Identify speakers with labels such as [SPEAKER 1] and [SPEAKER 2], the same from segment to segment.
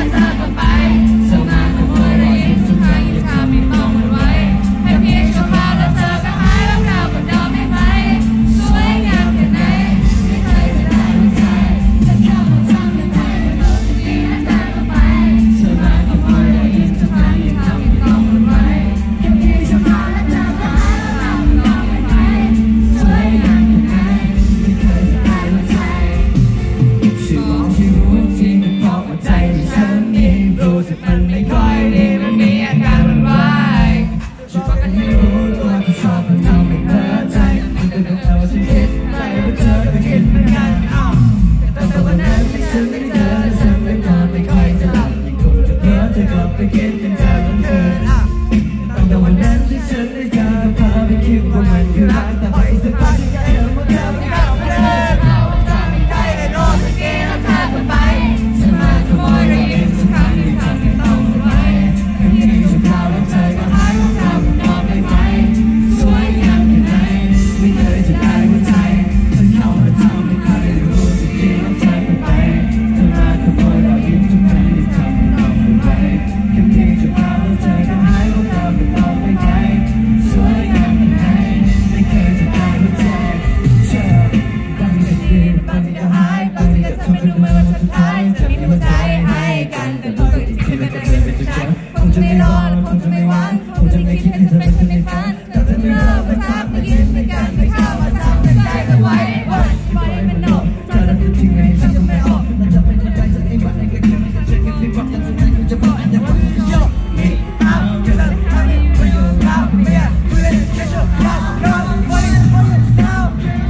[SPEAKER 1] เธอก็ไปสมาขโมยรอยยิ้มทุกครั้งที่ทำให้ต้องมันไว้แค่เพียงชั่วคราวแล้วเธอก็หายแล้วเราก็เดินไม่ไปสวยงามแค่ไหนไม่เคยจะได้หัวใจถ้าเข้ามาทำให้ใครโดนจะดีแล้วเธอก็ไปสมาขโมยรอยยิ้มทุกครั้งที่ทำให้ต้องมันไว้แค่เพียงชั่วคราวแล้วเธอก็หายแล้วเราก็เดินไม่ไปสวยงามแค่ไหนไม่เคยจะได้หัวใจช่วยบอกให้รู้ที่มันเพราะว่าใจที่ฉันเองรู้สึกมันไม่ค่อยดีมันมีอาการวุ่นวายช่วยบอกกันให้รู้ตัวที่ชอบมันทำให้เพ้อใจมันเป็นของเราฉันคิดไปว่าเธอก็คิดเหมือนกันแต่วันนั้นที่ฉันไม่เจอฉันไม่นอนไม่ค่อยจะหลับยังคงจะเพ้อเธอก็ไปคิดถึงเธอจนเกินตั้งแต่วันนั้นที่ฉันได้เจอเพ้อไปคิดว่ามันคือรักแต่ไปสักพักใจเธอว่าเธอไม่เข้ามาเลยเราจะไม่ได้ได้โดนสักทีแล้วเธอก็ไปสมาขโมยรอยยิ้มทุกครั้งที่ทำให้ต้องไว้แค่เพียงชั่วคราวแล้วเธอก็หายของเราก็มองไม่ไหวสวยงามแค่ไหนไม่เคยจะได้หัวใจฉันเข้ามาทำให้ใครรู้สึกดีแล้วเธอก็ไปสมาขโมยรอยยิ้มทุกครั้งที่ทำให้ต้องไว้แค่เพียงชั่วคราวแล้วเธอก็หายของเราก็มองไม่ไหวสวยงามแค่ไหนไม่เคยจะได้หัวใจเธอบางทีก็ดีบางทีก็หายบางทีก็ทำเป็นเมื่อสุดท้ายเธอมีหัวใจให้กันแต่พอถึงที่มันจะเดินไปทุกชั้นคงจะไม่รอและคงจะไม่หวังคงจะไม่คิดให้เธอเป็นคนในฝันแต่เธอไม่เลิกมาทักมายิ้มให้กันไม่เข้ามาทำให้ใจเธอไว้วันปล่อยมันออกเธอจะทิ้งให้ฉันก็ไม่ออกมันจะเป็นยังไงฉันเองว่าไอ้ก็แค่ไม่ใช่ฉันแค่ไม่บอกอย่างสุดท้ายกูจะบอกอันจะบอกโย่นี่เอาแค่นั้นทำให้ประโยชน์เราไม่อยากคุยเล่นแค่ชั่วคราวรอวันนี้วันนี้เศร้า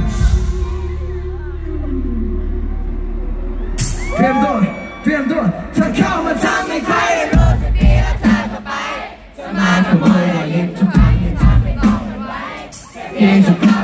[SPEAKER 1] เตรียมตัวเธอเข้ามาทำให้ใครรู้สึกดีแล้วเธอก็ไปสมาขโมยรอยยิ้มทุกครั้งที่ทำให้ต้องมันไว้เพียงชั่วคราว